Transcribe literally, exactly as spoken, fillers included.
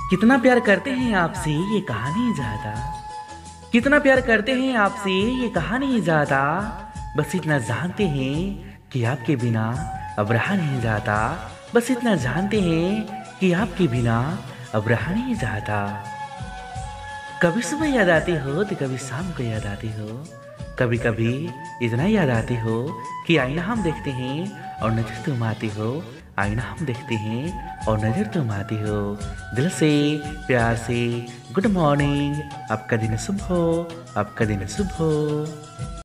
कितना प्यार करते हैं आपसे ये कहा नहीं जाता। कितना प्यार करते हैं आपसे ये कहा नहीं जाता। बस इतना जानते हैं कि आपके बिना अब रहा नहीं जाता। बस इतना जानते हैं कि आपके बिना अब रहा नहीं जाता। कभी सुबह याद आती हो तो कभी शाम को याद आती हो। कभी कभी इतना याद आती हो कि आईना हम देखते हैं और नजर तुम आती हो। आईना हम देखते हैं और नजर तुम आती हो। दिल से प्यार से गुड मॉर्निंग। आपका दिन शुभ हो, आपका दिन शुभ हो।